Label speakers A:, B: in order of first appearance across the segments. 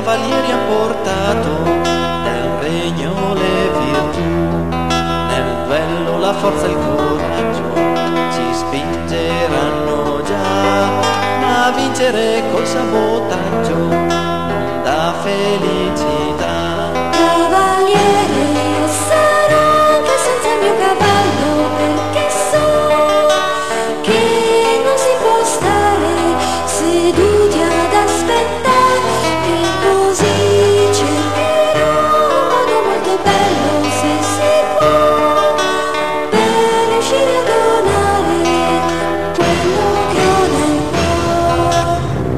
A: cavalieri han portato nel regno le virtù, nel duello la forza e il coraggio ci spingeranno già, ma vincere col sabotaggio non dà felicità.
B: Cavaliere, sarò anche senza il mio cavallo, perché so che non si può stare seduti ad aspettare, e così cercherò un modo molto bello, se si può, per riuscire a donare quello che ho nel cuore.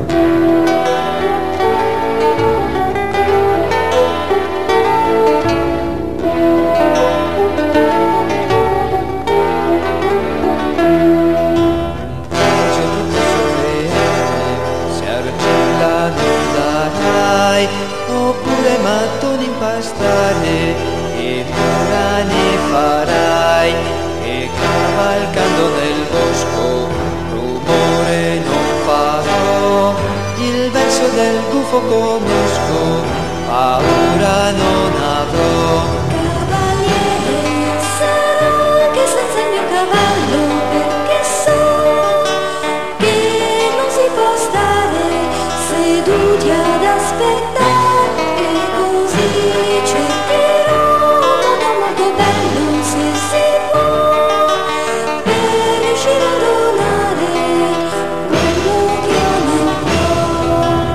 A: Oppure mattoni impastare e mura ne farai, e cavalcando nel bosco rumore non farò, il verso del gufo conosco, paura non avrò.
B: Cavaliere, sarò anche senza il mio cavallo, perché so che non si può stare seduti ad aspettare, e così cercherò un modo molto bello, se si può, per riuscire a donare quello che ho nel cuore.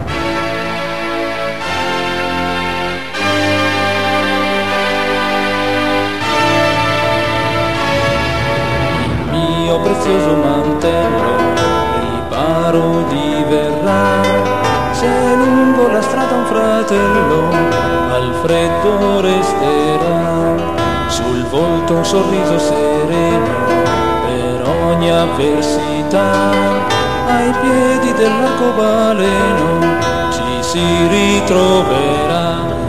C: Il mio prezioso mantello riparo diverrà, se lungo la strada un fratello al freddo resterà, sul volto un sorriso sereno per ogni avversità, ai piedi dell'arcobaleno ci si ritroverà.